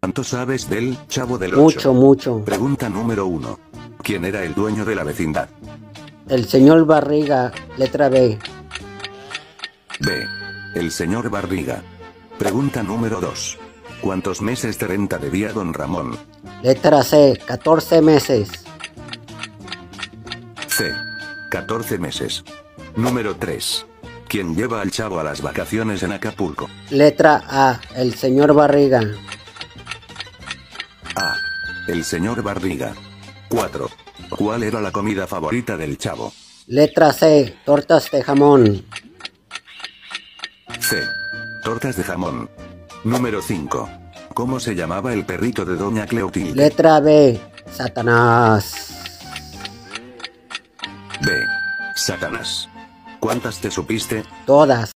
¿Cuánto sabes del Chavo del 8? Mucho, mucho. Pregunta número 1. ¿Quién era el dueño de la vecindad? El señor Barriga, letra B. B. El señor Barriga. Pregunta número 2. ¿Cuántos meses de renta debía don Ramón? Letra C, 14 meses. C. 14 meses. Número 3. ¿Quién lleva al Chavo a las vacaciones en Acapulco? Letra A, el señor Barriga. A. El señor Barriga. 4. ¿Cuál era la comida favorita del Chavo? Letra C, tortas de jamón. C. Tortas de jamón. Número 5. ¿Cómo se llamaba el perrito de doña Cleotilde? Letra B, Satanás. B. Satanás. ¿Cuántas te supiste? Todas.